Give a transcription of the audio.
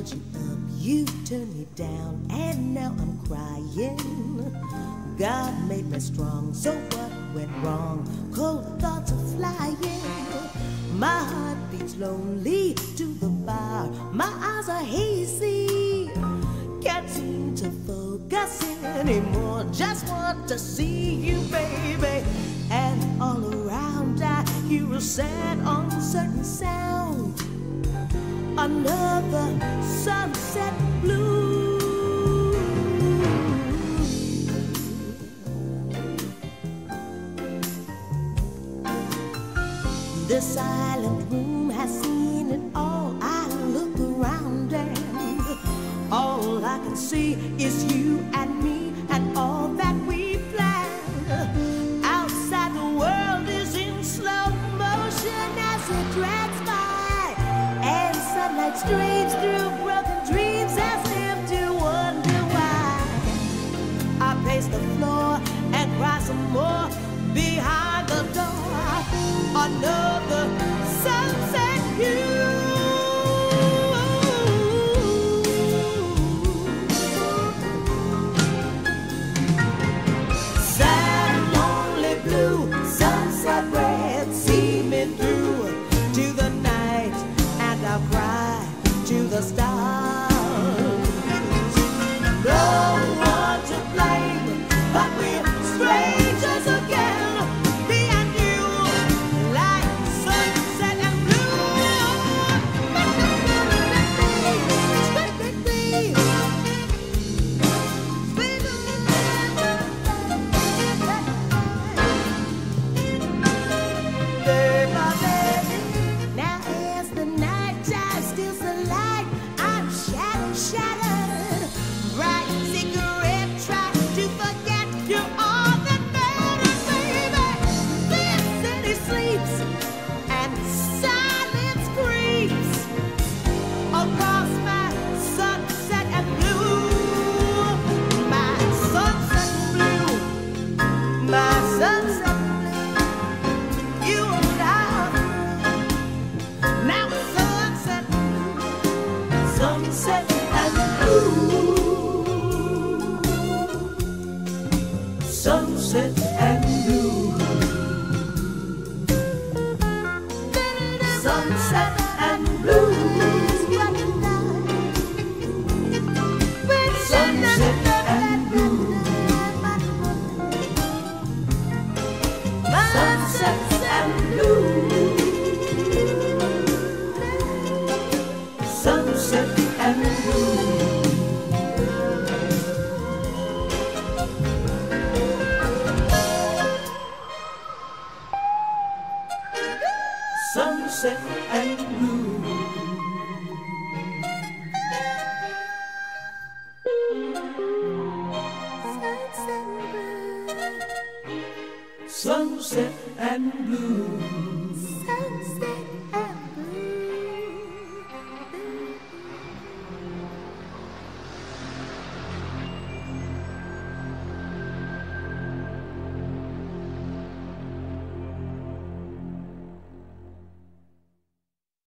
turned you up, you turned me down, and now I'm crying. God made me strong, so what went wrong? Cold thoughts are flying. My heart beats lonely to the bar. My eyes are hazy, can't seem to focus anymore. Just want to see you, baby. And all around I hear a sad, uncertain sound. Another sunset blue. The silent room has seen it all. I look around and all I can see is you and me and all that we planned. Outside the world is in slow motion as it drags by, and sunlight streams through broken dreams as if to wonder why. I pace the floor and cry some more behind the door. Another sunset view. Sad, lonely blue, sunset red, see me through to the night, and I'll cry to the stars. No one to blame, but we're strangers again. Shattered, bright cigarette, try to forget you're all that matters, baby. This city sleeps and silence creeps across my sunset and blue, my sunset blue, my sunset blue. You and I, now it's sunset blue, sunset. Sunset and blue, sunset and blue, sunset and blue, sunset and blue, sunset and blue. Sunset and blue. Sunset and blue. Sunset and blue.